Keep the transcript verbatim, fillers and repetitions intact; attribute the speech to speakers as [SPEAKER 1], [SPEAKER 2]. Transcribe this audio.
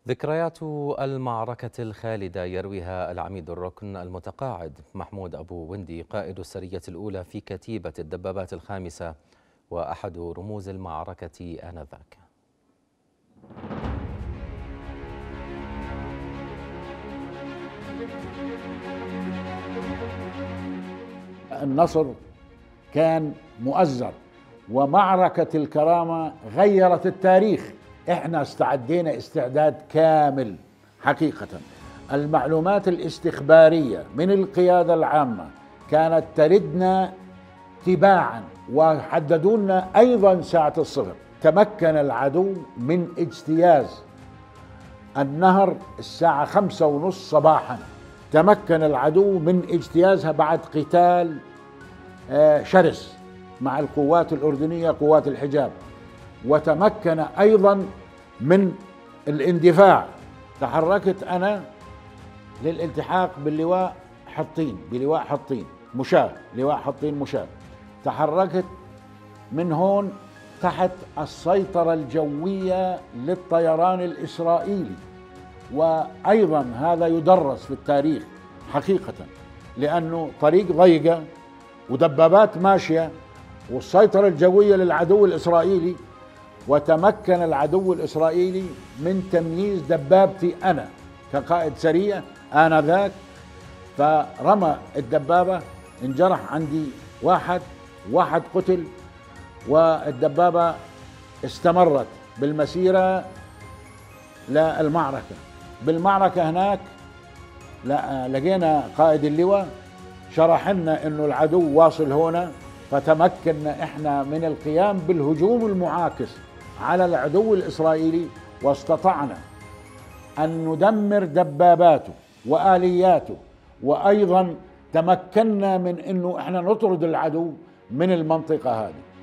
[SPEAKER 1] ذكريات المعركة الخالدة يرويها العميد الركن المتقاعد محمود أبو وندي قائد السرية الأولى في كتيبة الدبابات الخامسة وأحد رموز المعركة آنذاك.
[SPEAKER 2] النصر كان مؤزر، ومعركة الكرامة غيرت التاريخ. احنا استعدينا استعداد كامل حقيقة. المعلومات الاستخبارية من القيادة العامة كانت تردنا تباعا، وحددوا لنا ايضا ساعة الصفر. تمكن العدو من اجتياز النهر الساعة خمسة ونص صباحا. تمكن العدو من اجتيازها بعد قتال شرس مع القوات الأردنية قوات الحجاب، وتمكن أيضا من الاندفاع. تحركت أنا للالتحاق باللواء حطين بلواء حطين مشاة لواء حطين مشاة. تحركت من هون تحت السيطرة الجوية للطيران الإسرائيلي، وأيضا هذا يدرس في التاريخ حقيقة، لأنه طريق ضيقة ودبابات ماشية والسيطرة الجوية للعدو الإسرائيلي. وتمكن العدو الإسرائيلي من تمييز دبابتي أنا كقائد سرية آنذاك، فرمى الدبابة، انجرح عندي واحد واحد قتل، والدبابة استمرت بالمسيرة للمعركة. بالمعركة هناك لقينا قائد اللواء شرح لنا انه العدو واصل هنا، فتمكنا احنا من القيام بالهجوم المعاكس على العدو الاسرائيلي، واستطعنا ان ندمر دباباته والياته، وايضا تمكنا من انه احنا نطرد العدو من المنطقة هذه.